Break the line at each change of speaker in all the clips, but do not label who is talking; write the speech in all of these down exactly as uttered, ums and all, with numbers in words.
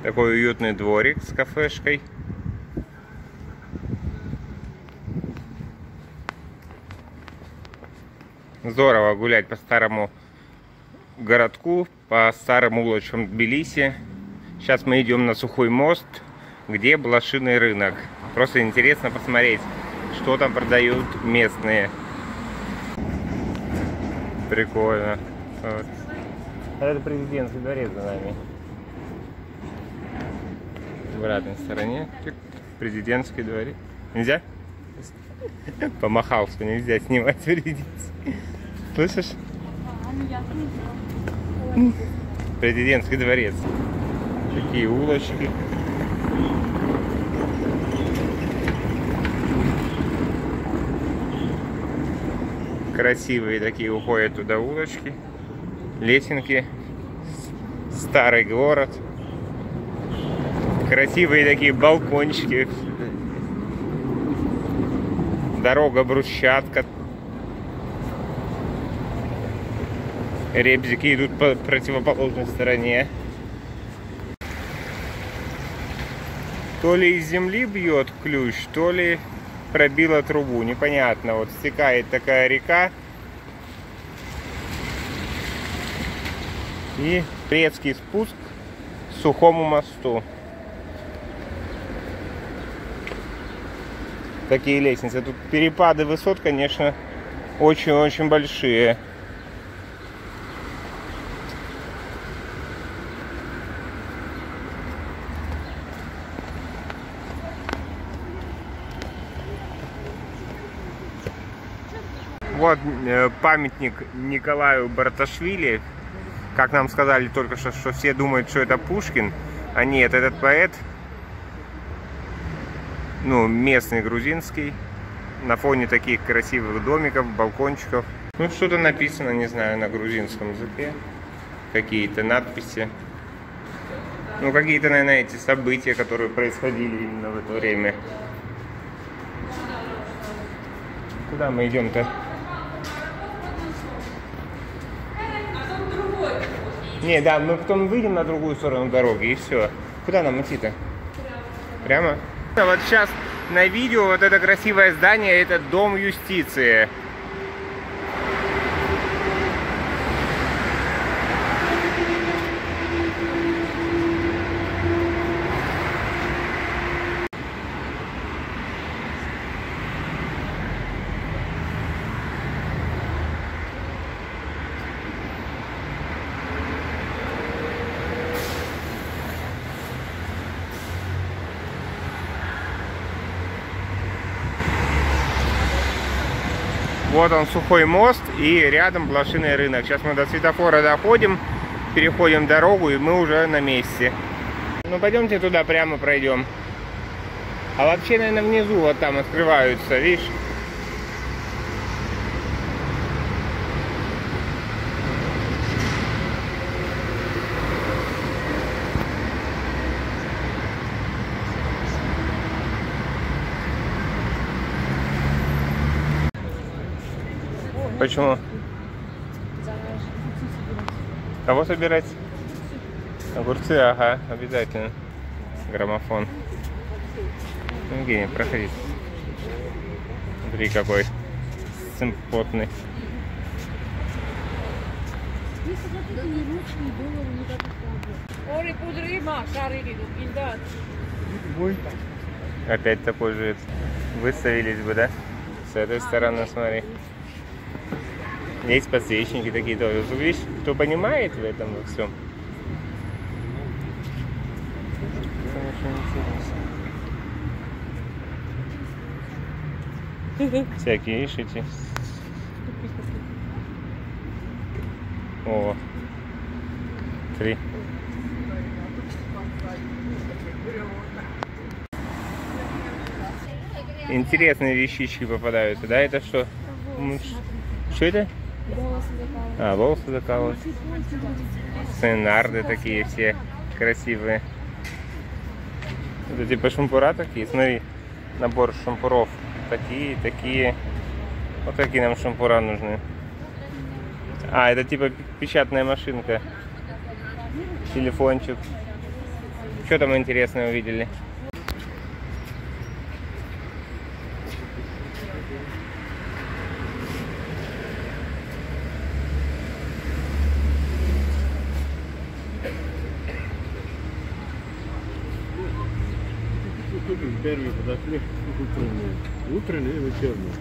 Такой уютный дворик с кафешкой. Здорово гулять по старому городку, по старым улочкам Тбилиси. Сейчас мы идем на Сухой мост, где блошиный рынок. Просто интересно посмотреть, что там продают местные. Прикольно. Вот. Это президентский дворец за нами. В обратной стороне президентский дворец. Нельзя? Помахал, что нельзя снимать президентский. Слышишь? Президентский дворец. Такие улочки. Красивые такие уходят туда улочки. Лесенки. Старый город. Красивые такие балкончики. Дорога брусчатка. Ребзики идут по противоположной стороне. То ли из земли бьет ключ, то ли пробила трубу. Непонятно. Вот стекает такая река. И резкий спуск к Сухому мосту. Такие лестницы. Тут перепады высот, конечно, очень-очень большие. Вот памятник Николаю Барташвили. Как нам сказали только что, что все думают, что это Пушкин. А нет, этот поэт, ну, местный грузинский, на фоне таких красивых домиков, балкончиков. Ну, что-то написано, не знаю, на грузинском языке. Какие-то надписи. Ну, какие-то, наверное, эти события, которые происходили именно в это время. Куда мы идем-то? Не, да, мы потом выйдем на другую сторону дороги и все. Куда нам идти-то? Прямо? Вот сейчас на видео вот это красивое здание, это Дом юстиции. Вот он, Сухой мост, и рядом блошиный рынок. Сейчас мы до светофора доходим, переходим дорогу, и мы уже на месте. Ну, пойдемте туда прямо пройдем. А вообще, наверное, внизу вот там открываются, видишь? Почему? Кого собирать? Огурцы, ага, обязательно. Граммофон. Евгений, проходи. Смотри, какой симпотный. Опять такой же. Выставились бы, да? С этой стороны, смотри. Есть подсвечники такие тоже. Видишь, кто понимает в этом во всем. Всякие, видишь, эти. О, три. Интересные вещички попадаются, да? Это что? Что это?
Волосы закалывают.
А, волосы закалывают. Нарды такие все красивые. Это типа шампура такие. Смотри, набор шампуров. Такие, такие. Вот такие нам шампура нужны. А, это типа печатная машинка. Телефончик. Что там интересное увидели?
Первые подошли утренние. Утренние и вечерние.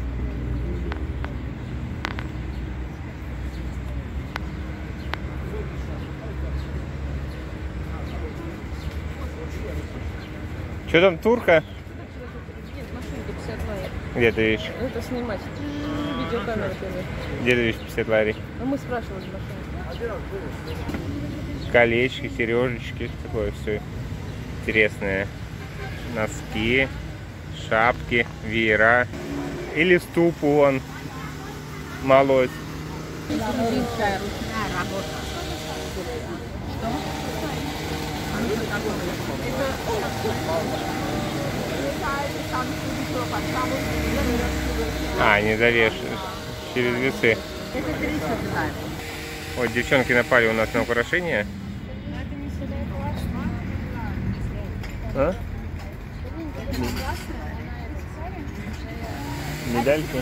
Что там, турка?
Нет, машинка пятьдесят лари.
Где ты видишь?
Это снимать. Видеокамера первая.
Где ты видишь пятьдесят лари?
А мы спрашивали машину.
Колечки, сережечки, такое все интересное. Носки, шапки, веера. Или ступу вон молоть.
Грузинская ручная работа. Что?
А, не завешиваешь через весы.
Это тридцать лари.
Вот девчонки напали у нас на украшения. А? Медальки.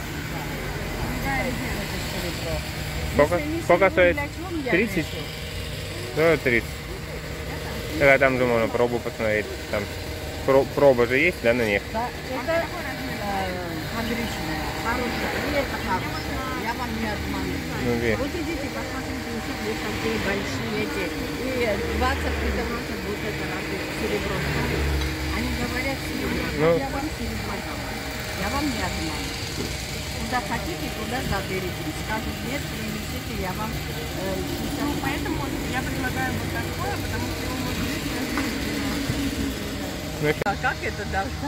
Сколько? Сколько стоит? тридцать? Да, тридцать. Я там думаю, на пробу посмотреть. Там про проба же есть, да, на них?
Да, это фабричная, хорошая. И это хорошая. Я вам не обману.
Ну, где?
Вот идите, посмотрите, у них есть такие большие эти. И двадцать пятнадцать будет это серебро. Они говорят серебро.
Ну.
Я вам серебро дам. Я вам не обману. Куда хотите, туда заберите. Скажут, нет, принесите, я вам э, сейчас. Поэтому я предлагаю вот такое, потому что его можно
Ну,
а как это должно?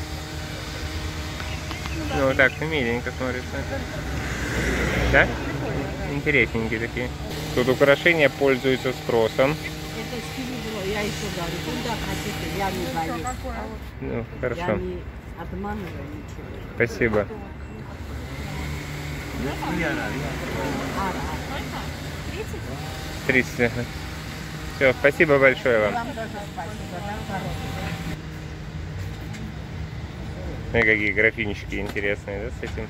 ну вот так, миленько смотрится. Да? Интересненькие такие. Тут украшения пользуются спросом.
Это серебро, я еще говорю, куда хотите, я не боюсь.
Ну,
Я
хорошо.
не обманываю ничего.
Спасибо.
А,
тридцать. Все, спасибо большое вам.
вам тоже спасибо, да, хорошо.
Ну, какие графинчики интересные, да, с этим.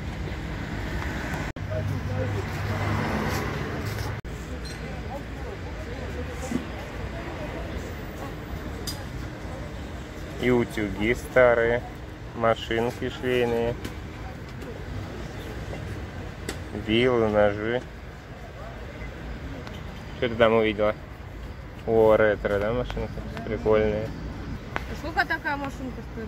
И утюги старые, машинки швейные, вилы, ножи. Что ты там увидела? О, ретро, да, машинка? Прикольные.
Сколько такая машинка стоит?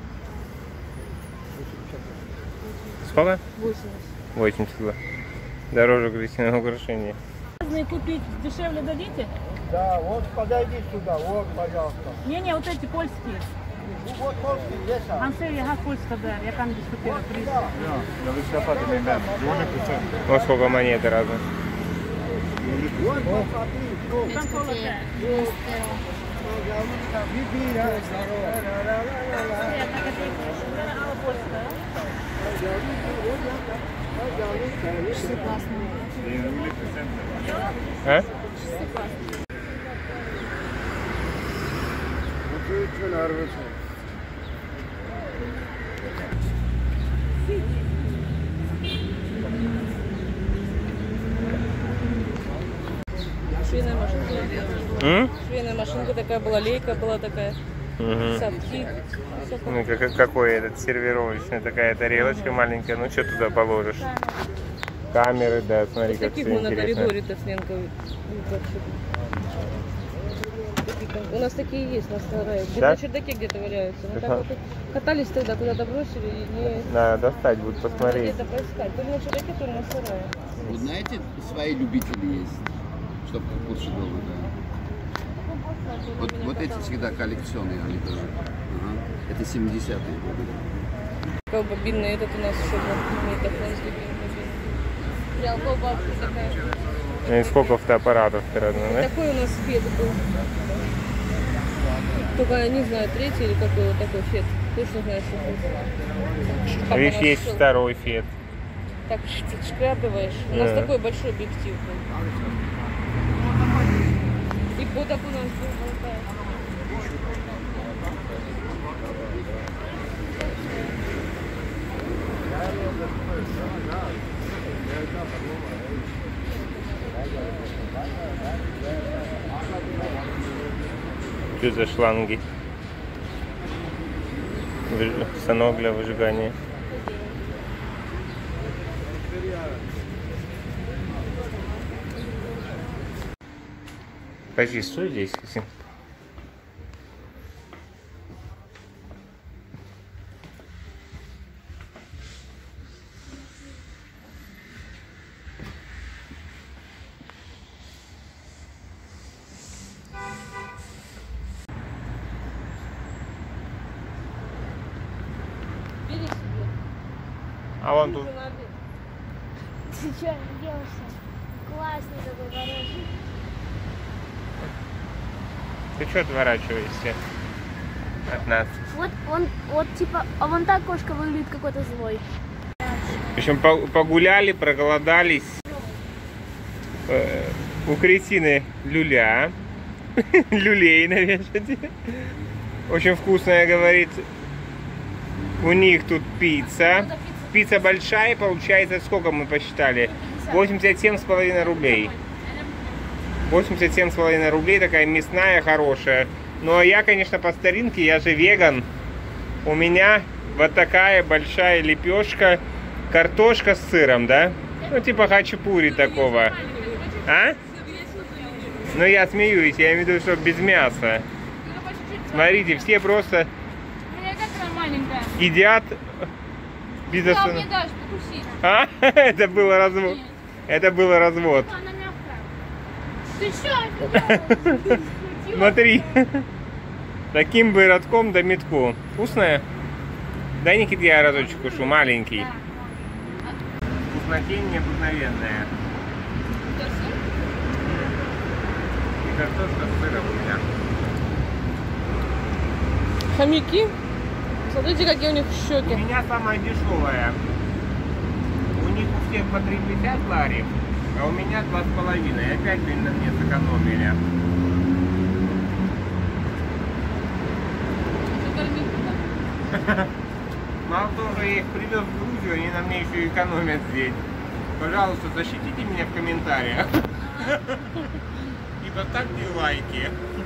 Сколько?
восемьдесят.
восемьдесят два. Дороже крестяного украшения.
Разные купить дешевле дадите?
Да, вот подойди сюда, вот, пожалуйста.
Не-не, вот эти польские.
Ну, вот польский, здесь, а.
Ансей, яга польська, да, я там дискутила.
Я вы все падали, да.
Вот сколько монеты разных.
Вот, вот, смотри, ну,
Там коло те.
пожалуйста, беги, а.
Я так это и а польська,
А?
Lütfen arabası.
Швейная машинка.
М?
Швейная машинка такая была, лейка была такая.
Угу.
Совки. Всё
Ну, как, какой этот сервировочный, такая тарелочка маленькая, ну что туда положишь? Камеры, да, смотри,
Вот
как
таких
все
мы на
интересно.
коридоре-то с Ленкой. У нас такие есть на сарае. Где
Да?
на чердаке где-то валяются. Мы так вот катались тогда, куда-то бросили и не...
Надо достать, будет посмотреть.
Где-то поискать. То ли на чердаке, то ли на сарае.
Вы знаете, свои любители есть, чтобы лучше было, да. Вот, вот эти всегда коллекционные, они тоже. Ага. Это семидесятые годы.
Как бобинный этот у нас еще был. Магнитофон с любимым бобином. Прям бабушка такая.
Ну и сколько фотоаппаратов ты родной, да?
Такой у нас фет был. Только я не знаю, третий или какой вот такой фет. Точно знаю, что это. Папа
Видишь,
нас
есть
шил.
второй фет.
Так шкрябываешь. У нас
Да.
такой большой объектив был. И
Будто бы у нас был болтает.
Что за шланги? Выж- Станок для выжигания. Подожди, стой здесь. Если-
Бери себе.
А вон тут.
Ты что, делаешься? Классный такой, хороший.
Ты что отворачиваешься от нас?
Вот он, вот типа, а вон так кошка выглядит какой-то злой.
В общем, по- погуляли, проголодались. Э, У Кристины люля. Люлей навешать. Очень вкусная, говорит. У них тут пицца. Пицца большая, получается, сколько мы посчитали? восемьдесят семь с половиной рублей. восемьдесят семь с половиной рублей, такая мясная, хорошая. Ну а я, конечно, по старинке, я же веган. У меня вот такая большая лепешка, картошка с сыром, да? Ну типа хачапури такого. А? Ну я смеюсь, я имею в виду, что без мяса. Смотрите, все просто
Меня как она маленькая.
едят без
Да,
останов-
мне дашь покусить.
А? Это было развод. Это было развод.
Она мягкая.
Ты что делаешь?
Смотри. Таким бы родком да метку. Вкусная? Дай, Никит, я разочек кушу, маленький. Вкуснотень необыкновенная. И картошка с сыром у меня.
Хомяки? Смотрите, какие у них
У
щеки.
меня самая дешевая. У них у всех по три пятьдесят лари, а у меня два с половиной. Опять, блин, на мне сэкономили. Мало того, что я их привез в Грузию, они на мне еще и экономят здесь. Пожалуйста, защитите меня в комментариях. И поставьте лайки.